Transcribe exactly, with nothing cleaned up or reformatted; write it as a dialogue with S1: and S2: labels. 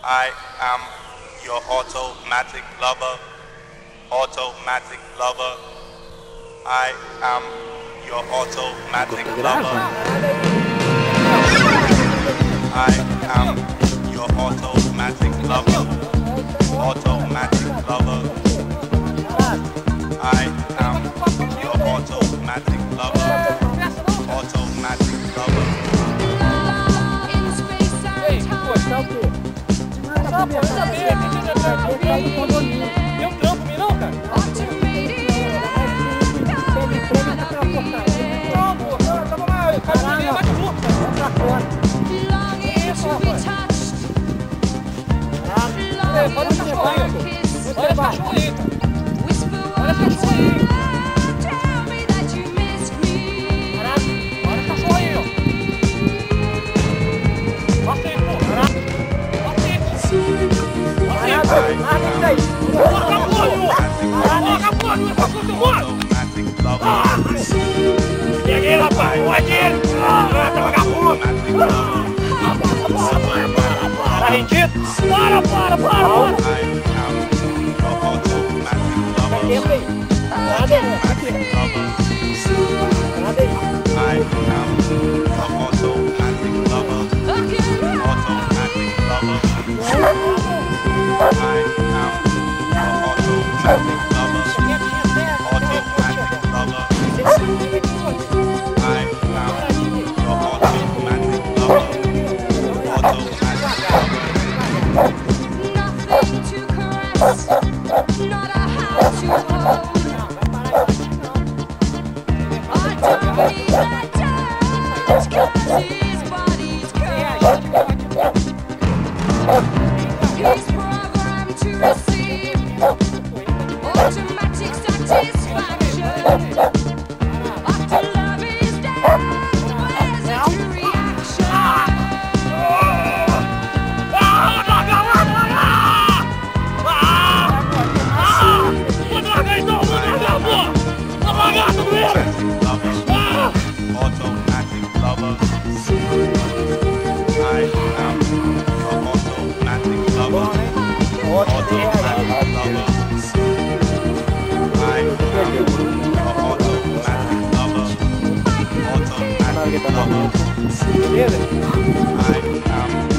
S1: I am your automatic lover. Automatic lover. I am your automatic lover. I am your automatic lover. Automatic lover. I am your automatic lover. Automatic lover.
S2: Ei, pô, tá o quê? Tá, pô, eu sabia, tem que entrar no condomínio. Tem um trampo, me não, cara? Não, pô, tava lá, eu quero comer mais curto, cara. Vamos pra fora. Isso, rapaz. Ei, pode deixar cachorro aí, pô. Olha esse cachorro aí, cara. Olha esse cachorro aí. Olha esse cachorro aí, ó. Bota aí, pô. Bota aí, pô. Bota aí, pô. Larga isso aí. Coloca a porra, pô. Coloca a porra, não é pra conta, mano. Peguei, rapaz. Pode ir. Ah, tá vagabundo. Para, para, para, para, rendido. Para, para, para, para. Dá tempo aí. Nada aí. Nada aí.
S1: I am